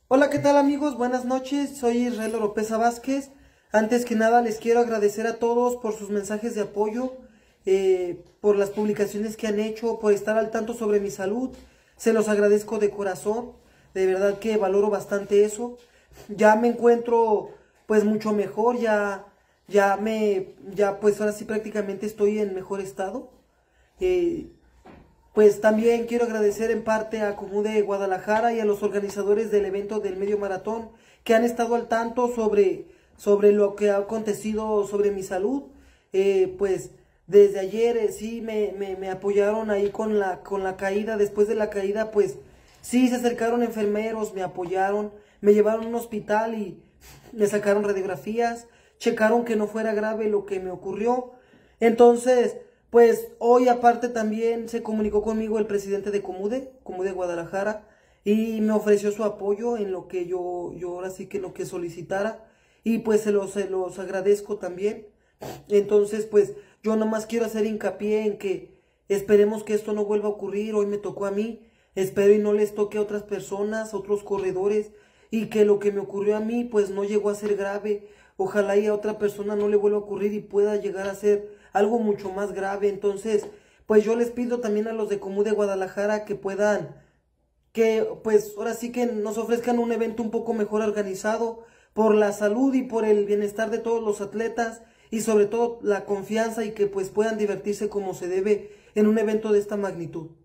Hola, ¿qué tal amigos? Buenas noches, soy Israel Oropesa Vázquez. Antes que nada les quiero agradecer a todos por sus mensajes de apoyo, por las publicaciones que han hecho, por estar al tanto sobre mi salud. Se los agradezco de corazón, de verdad que valoro bastante eso. Ya me encuentro pues mucho mejor, ya pues ahora sí prácticamente estoy en mejor estado. Eh, pues también quiero agradecer en parte a Comude Guadalajara y a los organizadores del evento del medio maratón que han estado al tanto sobre lo que ha acontecido sobre mi salud. Pues desde ayer sí me apoyaron ahí con la caída. Después de la caída pues sí se acercaron enfermeros, me apoyaron, me llevaron a un hospital y me sacaron radiografías, checaron que no fuera grave lo que me ocurrió. Entonces, pues hoy aparte también se comunicó conmigo el presidente de Comude Guadalajara, y me ofreció su apoyo en lo que yo ahora sí que lo que solicitara, y pues se los agradezco también. Entonces, pues yo nomás quiero hacer hincapié en que esperemos que esto no vuelva a ocurrir. Hoy me tocó a mí, espero y no les toque a otras personas, otros corredores, y que lo que me ocurrió a mí pues no llegó a ser grave. Ojalá y a otra persona no le vuelva a ocurrir y pueda llegar a ser algo mucho más grave. Entonces, pues yo les pido también a los de Comude Guadalajara que puedan, que pues ahora sí que nos ofrezcan un evento un poco mejor organizado por la salud y por el bienestar de todos los atletas, y sobre todo la confianza, y que pues puedan divertirse como se debe en un evento de esta magnitud.